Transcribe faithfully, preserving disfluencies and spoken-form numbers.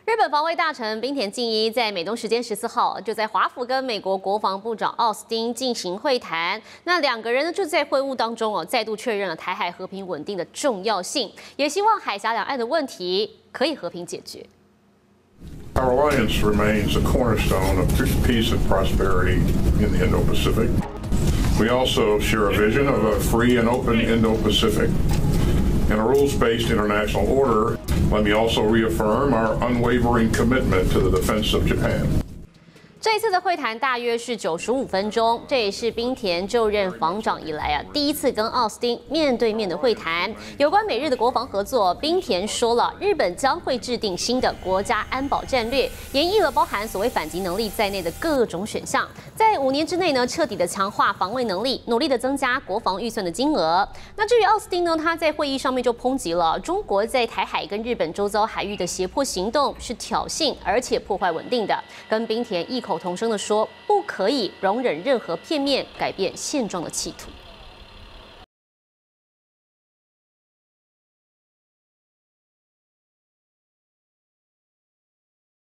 日本防卫大臣滨田敬一在美东时间十四号就在华府跟美国国防部长奥斯汀进行会谈。那两个人呢就在会晤当中哦，再度确认了台海和平稳定的重要性，也希望海峡两岸的问题可以和平解决。 Our alliance remains a cornerstone of peace and prosperity in the Indo-Pacific. We also share a vision of a free and open Indo-Pacific and a rules-based international order. Let me also reaffirm our unwavering commitment to the defense of Japan. 这一次的会谈大约是九十五分钟，这也是滨田就任防长以来啊第一次跟奥斯汀面对面的会谈。有关美日的国防合作，滨田说了，日本将会制定新的国家安保战略，演绎了包含所谓反击能力在内的各种选项，在五年之内呢彻底的强化防卫能力，努力的增加国防预算的金额。那至于奥斯汀呢，他在会议上面就抨击了中国在台海跟日本周遭海域的胁迫行动是挑衅，而且破坏稳定的，跟滨田异口同声地说，不可以容忍任何片面改变现状的企图。